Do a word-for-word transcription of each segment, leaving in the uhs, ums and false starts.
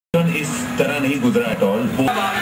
इस तरह नहीं गुजरा at all.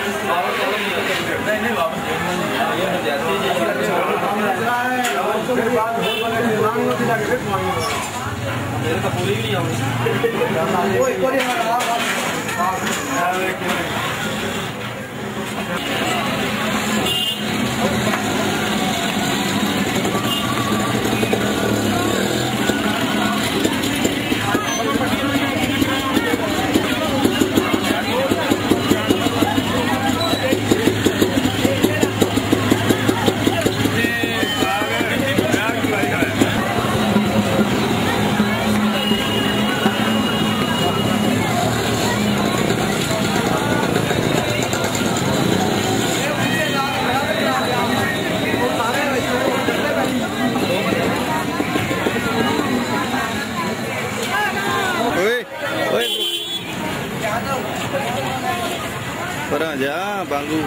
Pernah aja bangku.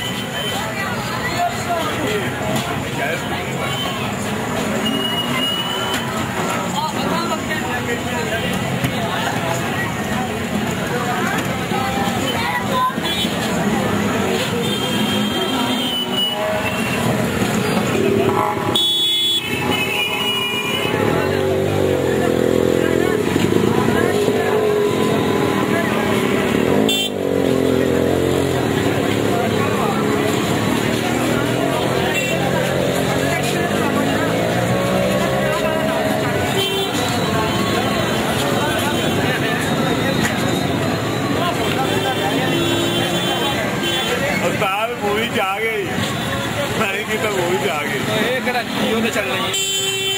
Movie जा गई नहीं की तो मूवी जा गई तो एक जियो तो चल रही है।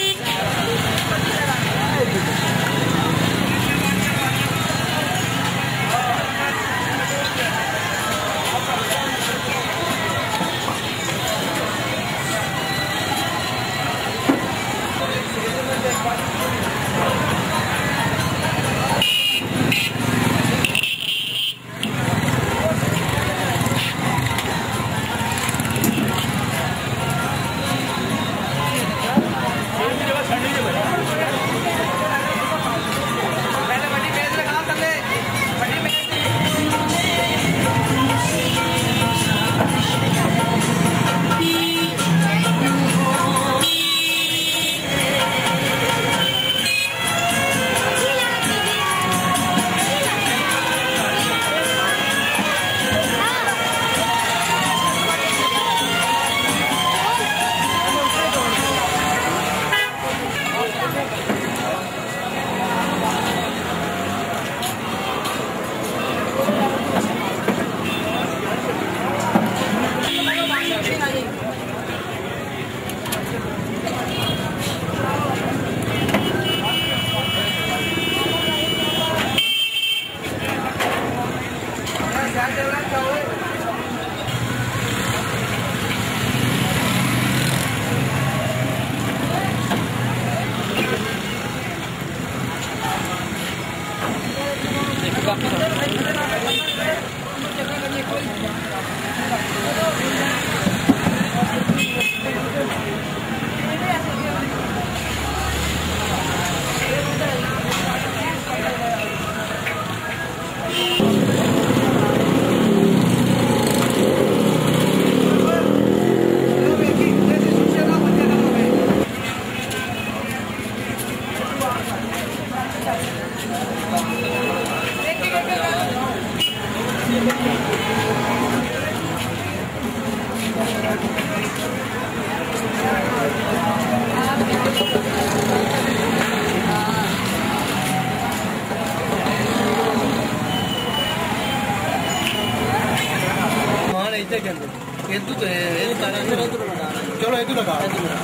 चलो इधर लगा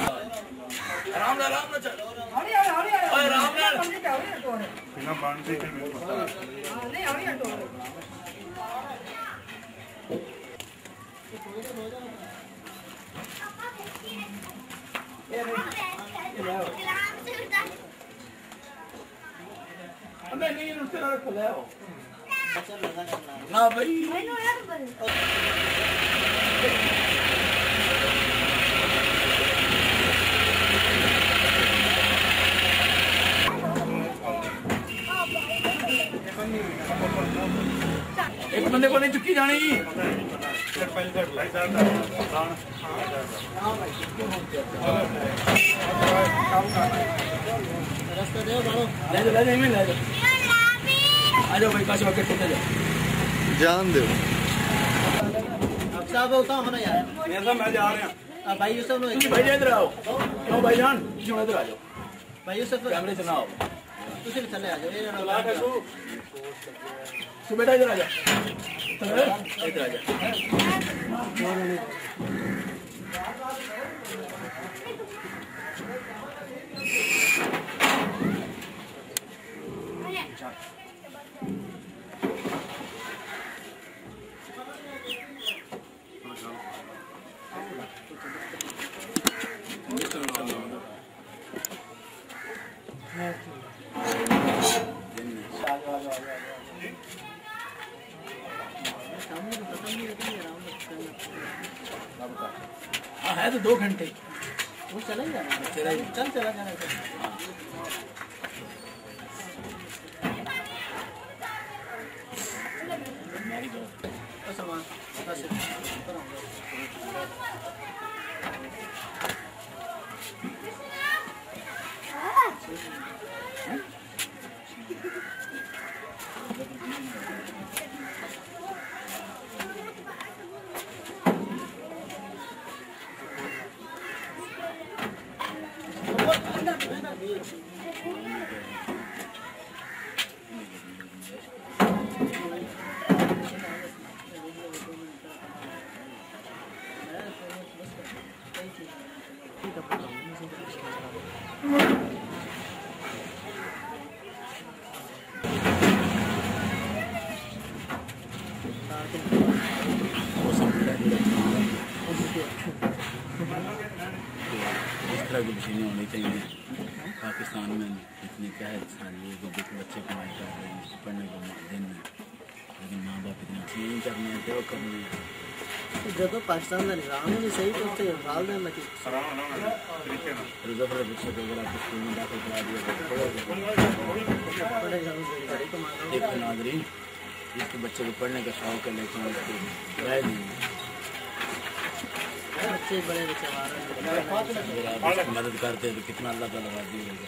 आराम ना आराम ना चलो हरी हरी हरी ओए आराम ना बिना बांधे के मेरे पता हां नहीं हरी हटो अबे नहीं उससे ना खुलाओ ना भाई बंदे को नहीं चुकी जानी आ जाओ भाई काश वक्त खोते जाओ जान दो अब साहब होता हूं ना यार मैं तो मैं जा रहा हूं अब भाई यूसुफ नो भाई इधर आओ क्यों भाईजान क्यों इधर आ जाओ भाई यूसुफ कैमरे से ना आओ तुसी भी चले आ जाओ ये ना तू बेटा इधर आ जा इधर आ जा हाँ है तो दो घंटे वो चला ही जाना चला ही चल चला जाना सामान बस इस तरह की मशीनें होनी चाहिए पाकिस्तान में इतने क्या है सारी बच्चे कमाई कर रहे हैं पढ़ने को दिन में लेकिन माँ बाप इतनी चीज़ें करने हैं क्या करने हैं जब पाकिस्तान का निज़ाम ही नहीं सही तो उससे हाल में मची रिजर्व बच्चे को अगर आप स्कूल में दाखिल करा दिया तो एक नाजरीन जिसके बच्चे को पढ़ने का शौक है लेकिन उसको राय नहीं है बच्चे बड़े बच्चे अगर आप उसकी मदद करते हैं तो कितना अल्लाह ताला राज़ी होगा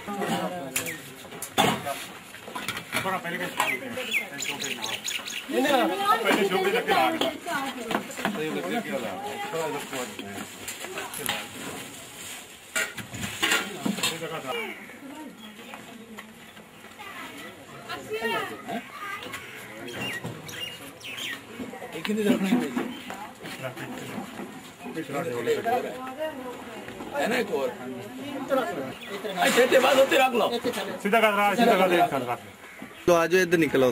एक ही रखना है है ना एक और अच्छे बात होते रख लो सीधा कर रहा सीधा कर एक कर तो आज इधर निकलो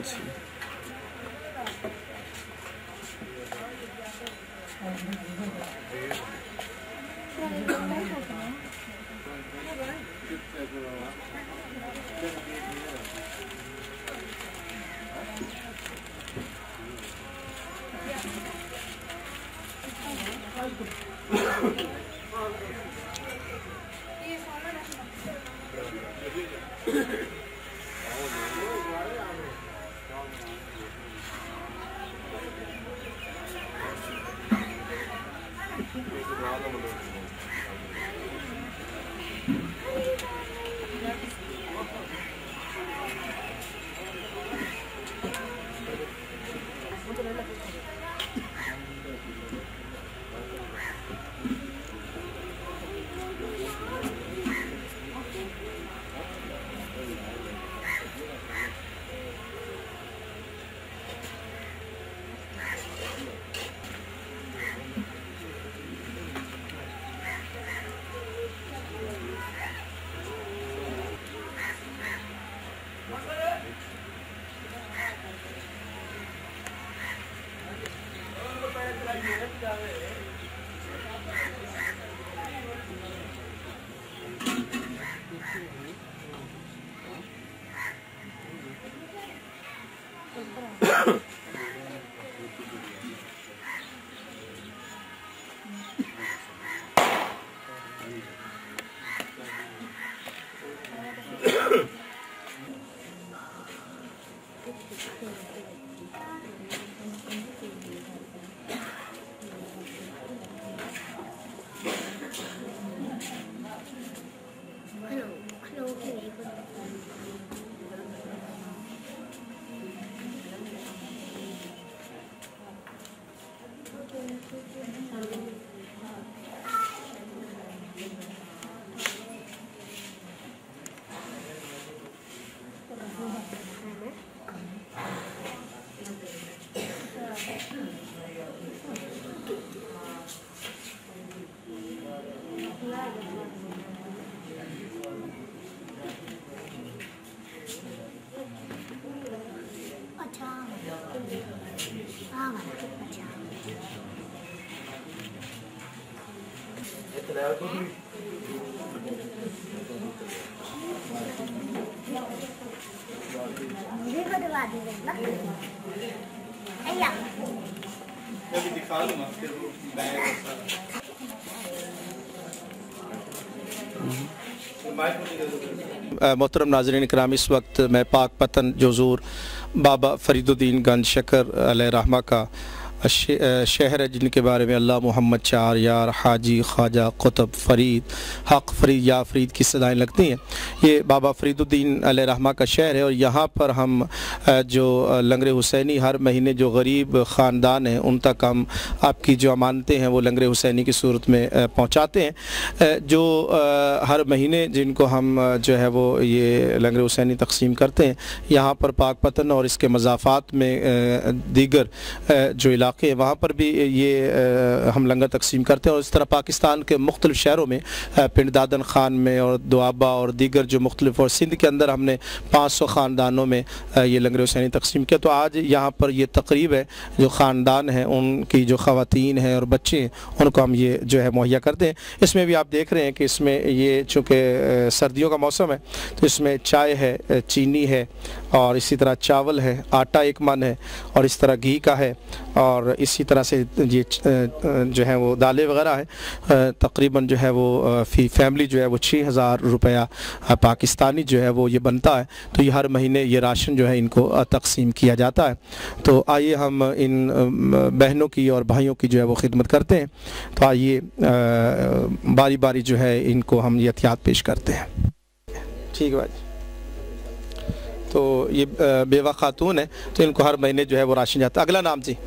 मुझे को दबा दे ना अय्या मैं भी दिखा दूंगा फिर बैग मोहतरम नाज़रीन इकराम, इस वक्त मैं पाक पतन जोजूर बाबा फरीदुद्दीन गंज शकर अलैहि रहमा का शहर है, जिनके बारे में अल्लाह मोहम्मद चार यार हाजी ख्वाजा कुतुब फ़रीद हक़ फ़रीद या फ़रीद की सदाएँ लगती हैं। ये बाबा फरीदुद्दीन अलैहि रहमा का शहर है और यहाँ पर हम जो लंगर हुसैनी हर महीने जो गरीब ख़ानदान हैं उन तक हम आपकी जो अमानतें हैं वो लंगर हुसैनी की सूरत में पहुँचाते हैं। जो हर महीने जिनको हम जो है वो ये लंगर हुसैनी तकसीम करते हैं, यहाँ पर पाक पतन और इसके मज़ाफ़ात में दीगर जो इलाके वहाँ पर भी ये हम लंगर तकसीम करते हैं। और इस तरह पाकिस्तान के मुख्तलिफ़ शहरों में पिंड दादन ख़ान में और दुआबा और दीगर जो मुख्तलिफ़ और सिंध के अंदर हमने पाँच सौ ख़ानदानों में ये लंगर हुसैनी तकसीम किया। तो आज यहाँ पर ये तकरीब है, जो ख़ानदान हैं उनकी जो ख़वातीन हैं और बच्चे हैं उनको हम ये जो है मुहैया करते हैं। इसमें भी आप देख रहे हैं कि इसमें ये चूँकि सर्दियों का मौसम है तो इसमें चाय है, चीनी है और इसी तरह चावल है, आटा एक मन है और इस तरह घी का है और इसी तरह से ये जो है वो दालें वगैरह है। तकरीबन जो है वो फ़ी फैमिली जो है वो छः हज़ार रुपया पाकिस्तानी जो है वो ये बनता है। तो ये हर महीने ये राशन जो है इनको तकसीम किया जाता है। तो आइए हम इन बहनों की और भाइयों की जो है वो खिदमत करते हैं। तो आइए बारी बारी जो है इनको हम ये एहतियात पेश करते हैं। ठीक है भाई। तो ये बेवा खातून है तो इनको हर महीने जो है वो राशन जाता है। अगला नाम जी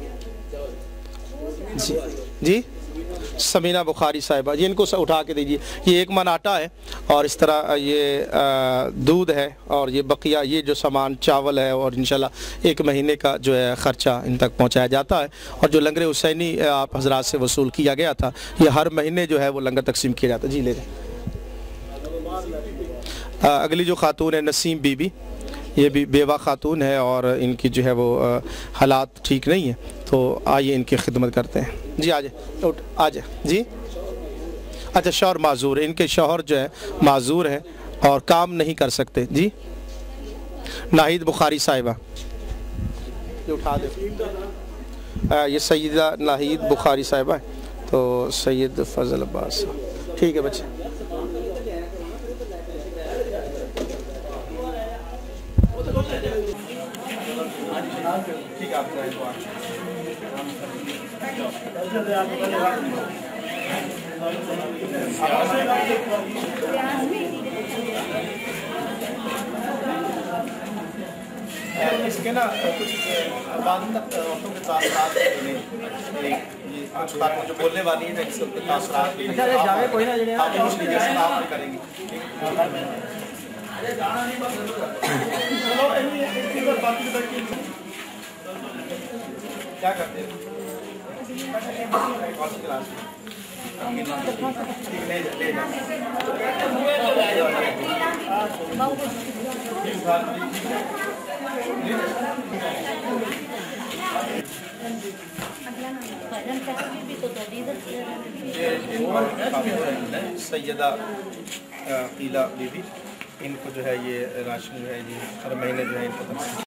जी जी समीना बुखारी साहिबा जी, इनको उठा के दीजिए। ये एक मन आटा है और इस तरह ये दूध है और ये बकिया ये जो सामान चावल है और इंशाल्लाह एक महीने का जो है ख़र्चा इन तक पहुंचाया जाता है। और जो लंगर हुसैनी आप हजरात से वसूल किया गया था ये हर महीने जो है वो लंगर तकसीम किया जाता है। जी ले लें। अगली जो खातून है नसीम बीबी, ये भी बेवा खातून है और इनकी जो है वो हालात ठीक नहीं है। तो आइए इनकी खिदमत करते हैं। जी आ जाए उठ आ जाए जी। अच्छा शौहर माजूर है, इनके शौहर जो है माजूर हैं और काम नहीं कर सकते। जी नाहिद बुखारी साहिबा ये उठा दे। ये सैयदा नाहिद बुखारी साहिबा है। तो सैयद फजल अब्बास ठीक है बच्चे। ठीक है आप इसके ना कुछ बाद तक औरतों के साथ जो बोलने वाली है कोई ना आप करेंगे। क्या करते हैं सैयदा कीला बीबी, इनको जो है ये राशन जो है ये हर महीने जो है इनको